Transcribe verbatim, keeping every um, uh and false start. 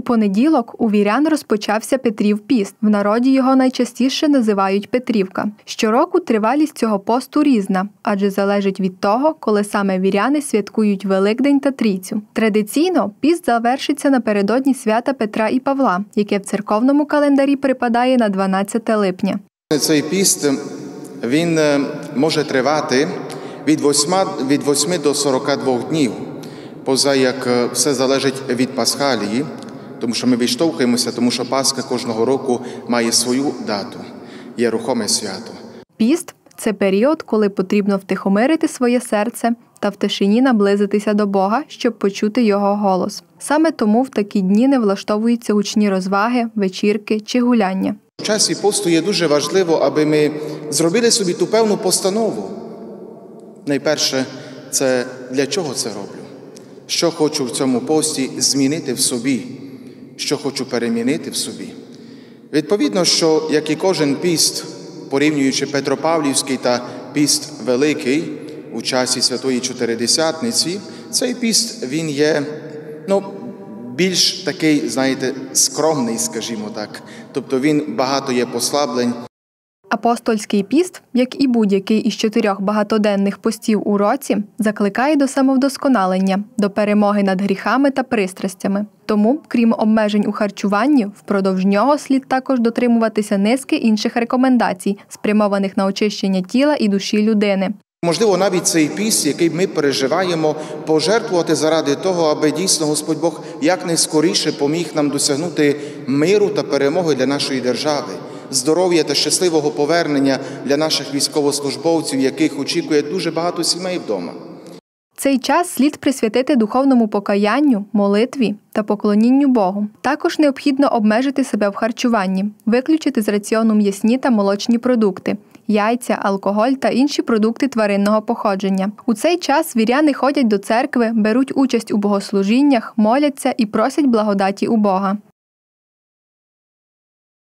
понеділок у вірян розпочався Петрів піст. В народі його найчастіше називають Петрівка. Щороку тривалість цього посту різна, адже залежить від того, коли саме віряни святкують Великдень та Трійцю. Традиційно піст завершиться напередодні свята Петра і Павла, яке в церковному календарі припадає на дванадцяте липня. Цей піст, він може тривати від восьми до сорока двох днів, поза як все залежить від Пасхалії, тому що ми відштовхуємося, тому що Пасха кожного року має свою дату, є рухоме свято. Піст – це період, коли потрібно втихомирити своє серце та в тишині наблизитися до Бога, щоб почути Його голос. Саме тому в такі дні не влаштовуються гучні розваги, вечірки чи гуляння. В часі посту є дуже важливо, аби ми зробили собі ту певну постанову. Найперше, це для чого це роблю? Що хочу в цьому пості змінити в собі? Що хочу перемінити в собі? Відповідно, що, як і кожен піст, порівнюючи Петропавлівський та піст Великий у часі Святої Чотиридесятниці, цей піст, він є, ну, більш такий, знаєте, скромний, скажімо так. Тобто він багато є послаблень. Апостольський піст, як і будь-який із чотирьох багатоденних постів у році, закликає до самовдосконалення, до перемоги над гріхами та пристрастями. Тому, крім обмежень у харчуванні, впродовж нього слід також дотримуватися низки інших рекомендацій, спрямованих на очищення тіла і душі людини. Можливо, навіть цей піст, який ми переживаємо, пожертвувати заради того, аби дійсно Господь Бог якнайскоріше поміг нам досягнути миру та перемоги для нашої держави, здоров'я та щасливого повернення для наших військовослужбовців, яких очікує дуже багато сімей вдома. Цей час слід присвятити духовному покаянню, молитві та поклонінню Богу. Також необхідно обмежити себе в харчуванні, виключити з раціону м'ясні та молочні продукти, яйця, алкоголь та інші продукти тваринного походження. У цей час віряни ходять до церкви, беруть участь у богослужіннях, моляться і просять благодаті у Бога.